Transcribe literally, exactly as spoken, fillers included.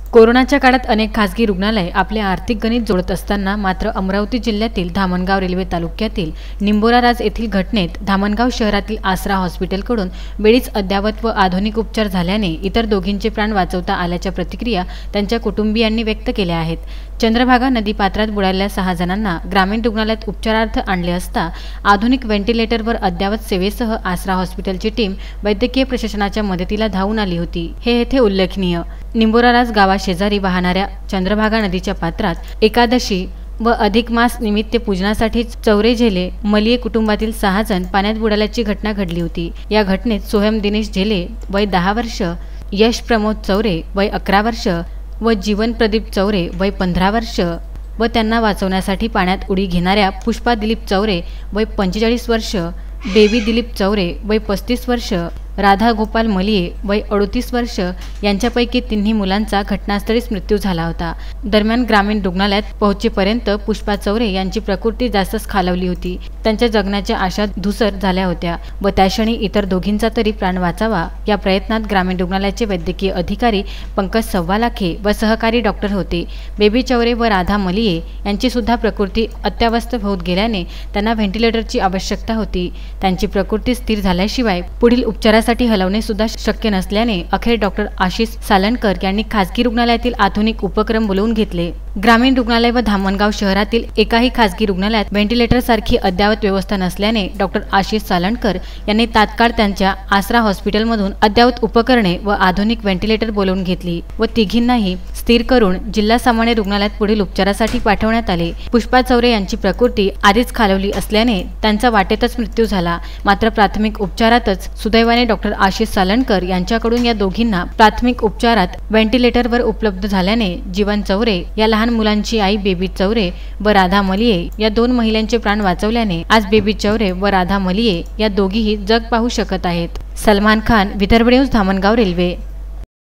कोरोनाच्या काळात अनेक खासगी रुग्णालय आपले आर्थिक गणित जोडत असताना मात्र अमरावती जिल्ह्यातील धामणगाव रेल्वे तालुक्यातील निंबोराराज येथील घटनेत धामणगाव शहरातील आसरा हॉस्पिटलकडून वेळीच अद्ययावत व आधुनिक उपचार झाल्याने इतर दोघींचे प्राण वाचवता आल्याच्या प्रतिक्रिया त्यांच्या कुटुंबियांनी व्यक्त केल्या आहेत। चंद्रभागा नदीपात्रात बुडालेल्या सहा जणांना ग्रामीण रुग्णालयात उपचारार्थ आणले असता आधुनिक व्हेंटिलेटरवर अद्ययावत सेवेसह आसरा हॉस्पिटलची टीम वैद्यकीय प्रशासनाच्या मदतीला धावून आली होती। हे येथे उल्लेखनीय। निंबोराराज गावाशेजारी वाहणाऱ्या चंद्रभागा नदीच्या पात्रात एकादशी व अधिक मास निमित्त पूजनासाठी चौरे झेले मलिये कुटुंबातील सहा जण पाण्यात बुडाल्याची घटना घडली होती। या घटनेत सोहम दिनेश झेले वय दहा वर्ष, यश प्रमोद चौरे वय अकरा वर्ष व जीवन प्रदीप चौरे वय पंधरा वर्ष व त्यांना वाचवण्यासाठी पाण्यात उडी घेणाऱ्या पुष्पा दिलीप चौरे वय पंचेचाळीस वर्ष, बेबी दिलीप चौरे वय पस्तीस वर्ष, राधा गोपाल मलिये वय अडतीस वर्ष यांच्यापैकी तिन्ही मुलांचा घटनास्थळीच मृत्यू झाला होता। दरम्यान ग्रामीण रुग्णालयात पोहोचेपर्यंत पुष्पा चौरे यांची प्रकृती जास्तच खालावली होती। त्यांच्या जगण्याच्या आशा धुसर झाल्या होत्या व त्या क्षणी इतर दोघींचा तरी प्राण वाचावा या प्रयत्नात ग्रामीण रुग्णालयाचे वैद्यकीय अधिकारी पंकज सव्वालाखे व सहकारी डॉक्टर होते। बेबी चौरे व राधा मलिये यांची सुद्धा प्रकृती अत्यावस्थ होत गेल्याने त्यांना व्हेंटिलेटरची आवश्यकता होती। त्यांची प्रकृती स्थिर झाल्याशिवाय पुढील उपचारासाठी साठी हलवणे सुद्धा शक्य नसल्याने अखेर डॉक्टर आशिष सालनकर यांनी खासगी रुग्णालयातील आधुनिक उपक्रम बोलवून घेतले। ग्रामीण रुग्णालय व धामणगाव शहरातील एकाही खासगी रुग्णालयात व्हेंटिलेटर सारखी अद्ययावत व्यवस्था नसल्याने डॉक्टर आशिष सालनकर यांनी तात्काळ त्यांच्या आसरा हॉस्पिटलमधून अद्ययावत उपकरणे व आधुनिक व्हेंटिलेटर बोलवून घेतली व तिघींनाही स्थिर करून जिल्हा सामान्य रुग्णालयात पुढील उपचारासाठी पाठवण्यात आले। पुष्पा चौरे यांची प्रकृती आधीच खालावली असल्याने त्यांचा वाटेतच मृत्यू झाला। मात्र प्राथमिक उपचारातच सुदैवाने डॉक्टर आशिष सालनकर यांच्याकडून या दोघींना प्राथमिक उपचारात व्हेंटिलेटरवर उपलब्ध झाल्याने जीवन चौरे या लहान मुलांची आई बेबी चौरे व राधा मलिये या दोन महिलांचे प्राण वाचवल्याने आज बेबी चौरे व राधा मलिये या दोघीही जग पाहू शकत आहेत। Salman Khan, Vidarbha news, Dhamangaon railway.